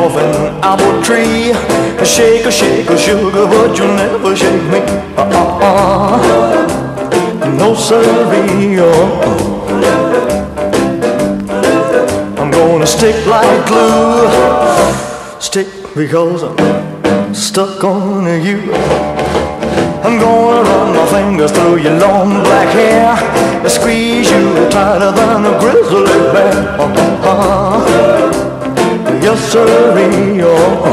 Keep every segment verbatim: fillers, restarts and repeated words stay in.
off an apple tree. Shake a shake a sugar, but you'll never shake me. Uh-uh-uh. No siree. Oh. I'm gonna stick like glue. Stick because I'm stuck on you. I'm gonna run my fingers through your long black hair, squeeze you tighter than a grizzly bear. Uh-huh. Yes, sirree. Oh.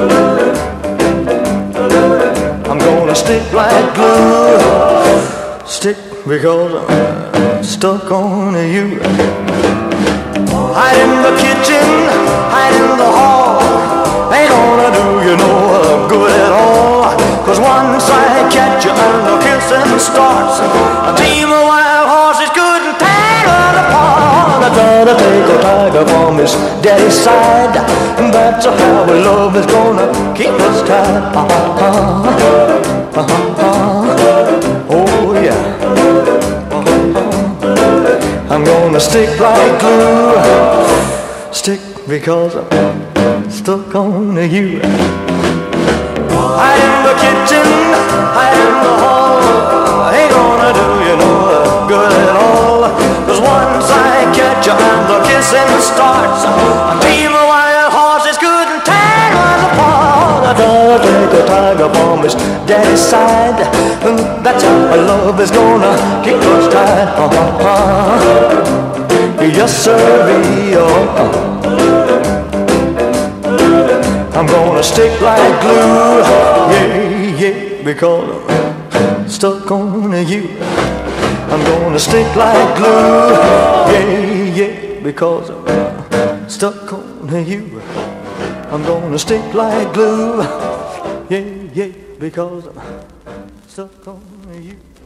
I'm gonna stick like glue. Stick because I'm stuck on you. Hide in the kitchen, hide in the hall. Ain't gonna do you no good at all. Cause once I catch you and the kissing starts, a team of wild horses couldn't tear it apart. I try to take a tiger from his daddy's side. That's how love is gonna keep us tied. Uh-huh. Uh-huh. Oh yeah. Uh-huh. I'm gonna stick like glue. Stick because I'm stuck on you. Hide in the kitchen, hide in the hall. Ain't gonna do you no good at all. Cause once I catch you and the kissing starts, a team of wild horses couldn't tear us apart. I gotta take a tiger from his daddy's side. That's how love is gonna keep us tied. Uh-huh. Yes, sirree. Oh. I'm gonna stick like glue, yeah, yeah, because I'm stuck on you. I'm gonna stick like glue, yeah, yeah, because I'm stuck on you. I'm gonna stick like glue, yeah, yeah, because I'm stuck on you.